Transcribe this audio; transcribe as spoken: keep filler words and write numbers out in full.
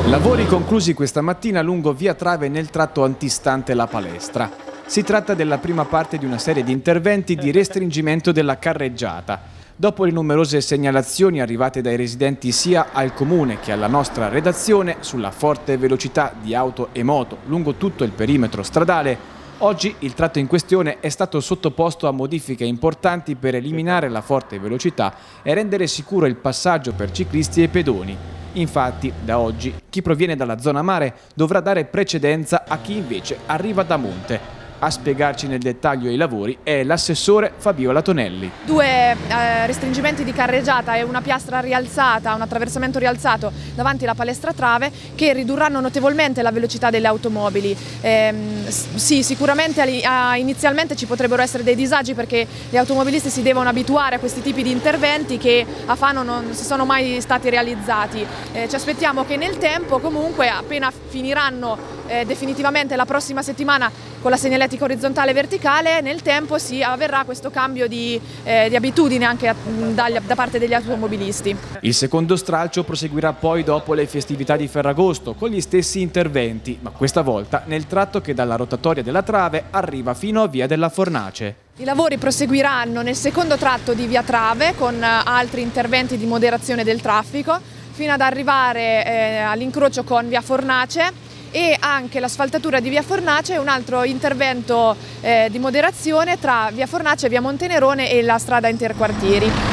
Lavori conclusi questa mattina lungo via Trave nel tratto antistante la palestra. Si tratta della prima parte di una serie di interventi di restringimento della carreggiata. Dopo le numerose segnalazioni arrivate dai residenti sia al comune che alla nostra redazione sulla forte velocità di auto e moto lungo tutto il perimetro stradale, oggi il tratto in questione è stato sottoposto a modifiche importanti per eliminare la forte velocità e rendere sicuro il passaggio per ciclisti e pedoni. Infatti, da oggi, chi proviene dalla zona mare dovrà dare precedenza a chi invece arriva da monte. A spiegarci nel dettaglio i lavori è l'assessore Fabiola Tonelli. Due eh, restringimenti di carreggiata e una piastra rialzata, un attraversamento rialzato davanti alla palestra Trave che ridurranno notevolmente la velocità delle automobili. Eh, sì, sicuramente inizialmente ci potrebbero essere dei disagi perché gli automobilisti si devono abituare a questi tipi di interventi che a Fano non si sono mai stati realizzati. Eh, ci aspettiamo che nel tempo, comunque, appena finiranno eh, definitivamente la prossima settimana con la segnaletica orizzontale e verticale, nel tempo si avverrà questo cambio di, eh, di abitudine anche a, da, da parte degli automobilisti. Il secondo stralcio proseguirà poi dopo le festività di Ferragosto con gli stessi interventi, ma questa volta nel tratto che dalla rotatoria della Trave arriva fino a via della Fornace. I lavori proseguiranno nel secondo tratto di via Trave con altri interventi di moderazione del traffico fino ad arrivare eh, all'incrocio con via Fornace, e anche l'asfaltatura di via Fornace è un altro intervento eh, di moderazione tra via Fornace, via Montenerone e la strada interquartieri.